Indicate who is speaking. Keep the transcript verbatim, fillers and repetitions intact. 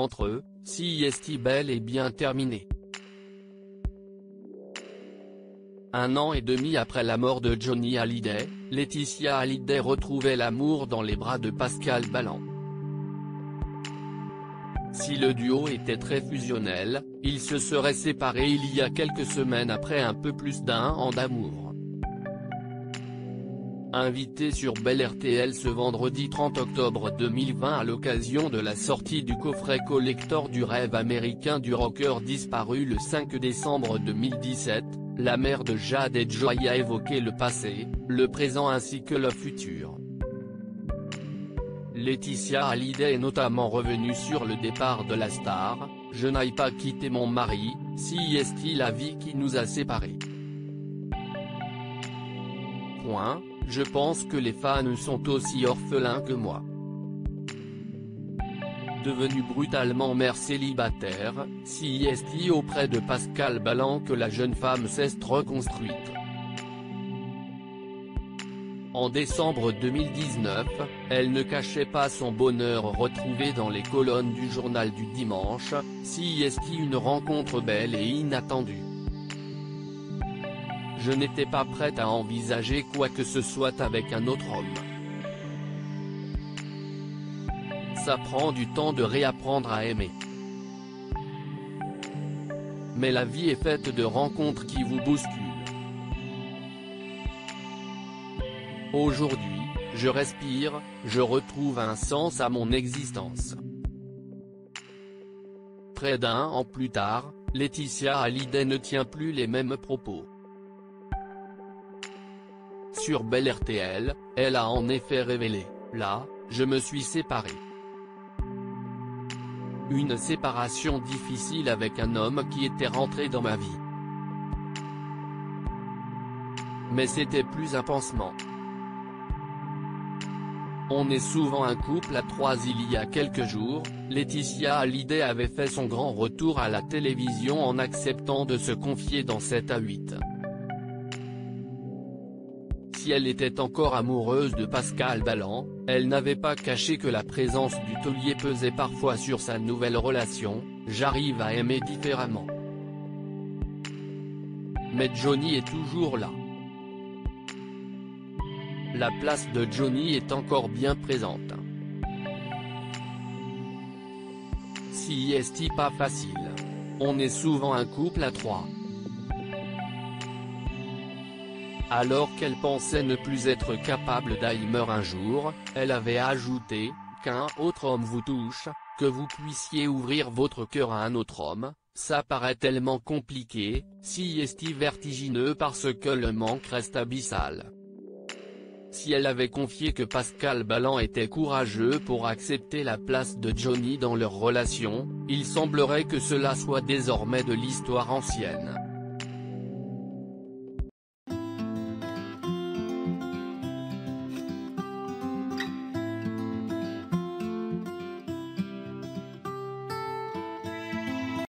Speaker 1: entre eux, si est bel et bien terminé. Un an et demi après la mort de Johnny Hallyday, Laetitia Hallyday retrouvait l'amour dans les bras de Pascal Ballan. Si le duo était très fusionnel, ils se seraient séparés il y a quelques semaines après un peu plus d'un an d'amour. Invité sur Belle R T L ce vendredi trente octobre deux mille vingt à l'occasion de la sortie du coffret collector du rêve américain du rocker disparu le cinq décembre deux mille dix-sept, la mère de Jade et Joy a évoqué le passé, le présent ainsi que le futur. Laetitia Hallyday est notamment revenue sur le départ de la star, « Je n'aille pas quitter mon mari, si est la vie qui nous a séparés. Point. Je pense que les fans sont aussi orphelins que moi. » Devenue brutalement mère célibataire, si est auprès de Pascal Ballan que la jeune femme s'est reconstruite. En décembre deux mille dix-neuf, elle ne cachait pas son bonheur retrouvé dans les colonnes du journal du dimanche, si est une rencontre belle et inattendue. Je n'étais pas prête à envisager quoi que ce soit avec un autre homme. Ça prend du temps de réapprendre à aimer. Mais la vie est faite de rencontres qui vous bousculent. Aujourd'hui, je respire, je retrouve un sens à mon existence. Près d'un an plus tard, Laetitia Hallyday ne tient plus les mêmes propos. Sur Belle R T L, elle a en effet révélé « Là, je me suis séparée. Une séparation difficile avec un homme qui était rentré dans ma vie. Mais c'était plus un pansement. On est souvent un couple à trois. » Il y a quelques jours, Laetitia Hallyday avait fait son grand retour à la télévision en acceptant de se confier dans sept à huit. Si elle était encore amoureuse de Pascal Ballan, elle n'avait pas caché que la présence du taulier pesait parfois sur sa nouvelle relation, « J'arrive à aimer différemment. Mais Johnny est toujours là. La place de Johnny est encore bien présente. Si est pas facile. On est souvent un couple à trois. » Alors qu'elle pensait ne plus être capable d'aimer un jour, elle avait ajouté « Qu'un autre homme vous touche, que vous puissiez ouvrir votre cœur à un autre homme, ça paraît tellement compliqué, si est vertigineux parce que le manque reste abyssal. » Si elle avait confié que Pascal Ballan était courageux pour accepter la place de Johnny dans leur relation, il semblerait que cela soit désormais de l'histoire ancienne.